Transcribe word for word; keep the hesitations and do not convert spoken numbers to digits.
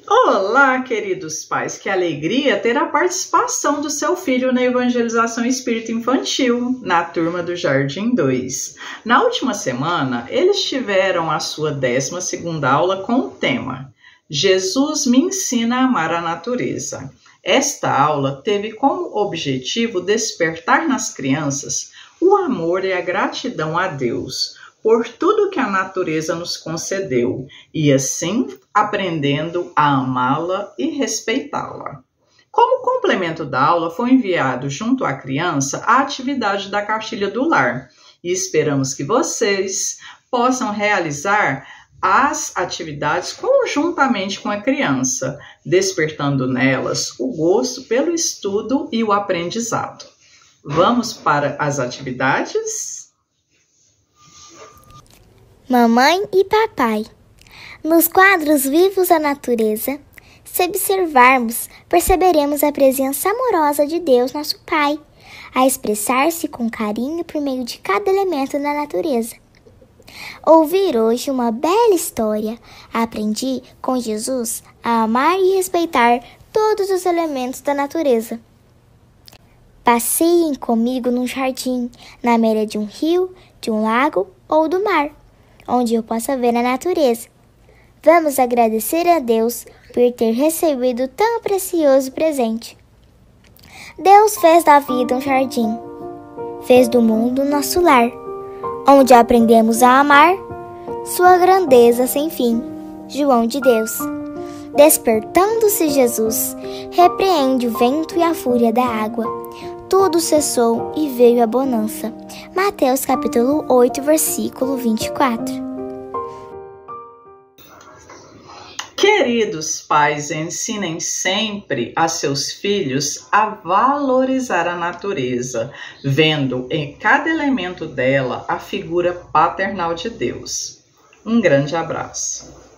Olá, queridos pais, que alegria ter a participação do seu filho na Evangelização Espírita Infantil, na turma do Jardim dois. Na última semana, eles tiveram a sua décima segunda aula com o tema Jesus me ensina a amar a natureza. Esta aula teve como objetivo despertar nas crianças o amor e a gratidão a Deus por tudo que a natureza nos concedeu e assim aprendendo a amá-la e respeitá-la. Como complemento da aula, foi enviado junto à criança a atividade da cartilha do lar e esperamos que vocês possam realizar as atividades conjuntamente com a criança, despertando nelas o gosto pelo estudo e o aprendizado. Vamos para as atividades? Mamãe e papai. Nos quadros vivos da natureza, se observarmos, perceberemos a presença amorosa de Deus, nosso Pai, a expressar-se com carinho por meio de cada elemento da natureza. Ouvir hoje uma bela história. Aprendi com Jesus a amar e respeitar todos os elementos da natureza. Passeiem comigo num jardim, na beira de um rio, de um lago ou do mar, onde eu possa ver a natureza. Vamos agradecer a Deus por ter recebido tão precioso presente. Deus fez da vida um jardim, fez do mundo nosso lar, onde aprendemos a amar sua grandeza sem fim. João de Deus. Despertando-se Jesus, repreende o vento e a fúria da água. Tudo cessou e veio a bonança. Mateus capítulo oito, versículo vinte e quatro. Queridos pais, ensinem sempre a seus filhos a valorizar a natureza, vendo em cada elemento dela a figura paternal de Deus. Um grande abraço.